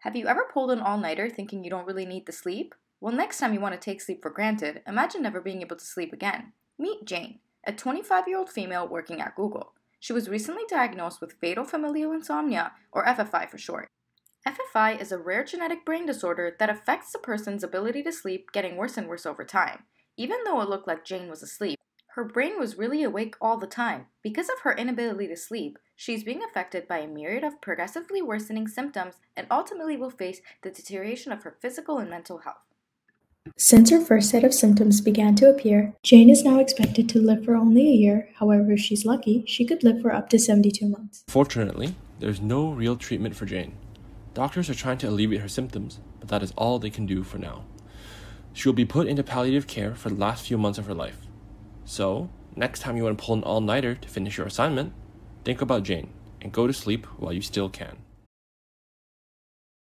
Have you ever pulled an all-nighter thinking you don't really need the sleep? Well, next time you want to take sleep for granted, imagine never being able to sleep again. Meet Jane, a 25-year-old female working at Google. She was recently diagnosed with Fatal Familial Insomnia, or FFI for short. FFI is a rare genetic brain disorder that affects the person's ability to sleep, getting worse and worse over time. Even though it looked like Jane was asleep, her brain was really awake all the time. Because of her inability to sleep, she's being affected by a myriad of progressively worsening symptoms and ultimately will face the deterioration of her physical and mental health. Since her first set of symptoms began to appear, Jane is now expected to live for only a year. However, if she's lucky, she could live for up to 72 months. Fortunately, there's no real treatment for Jane. Doctors are trying to alleviate her symptoms, but that is all they can do for now. She will be put into palliative care for the last few months of her life. So, next time you want to pull an all-nighter to finish your assignment, think about Jane and go to sleep while you still can.